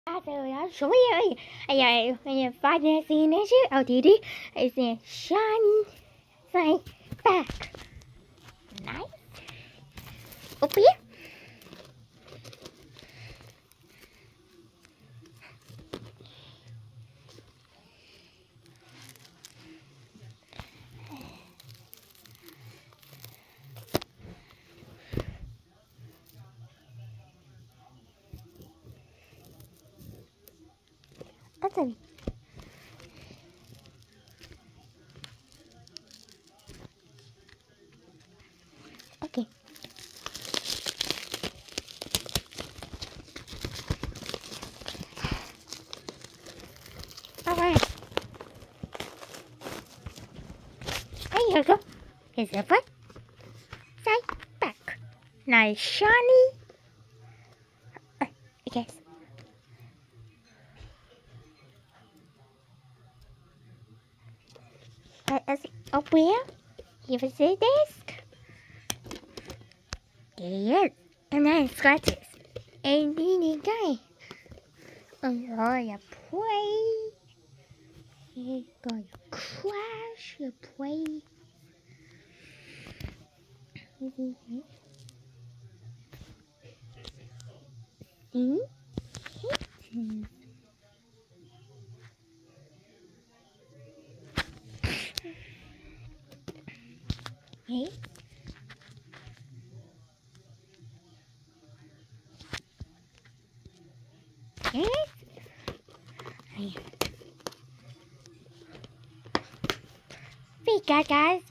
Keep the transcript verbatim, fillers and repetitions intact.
Ơi, số ơi, bây giờ bây giờ find the signature of Didi is a shiny sign back. Nice. Up here. Awesome. Okay. Alright. There you go. Here's the foot. Side back. Nice shiny. Uh, I guess. Uh, up here. Here's the desk. Yes. And then scratches. And then you die. Oh, you play. You're gonna crash your play. See? Okay. Yes. We got guys.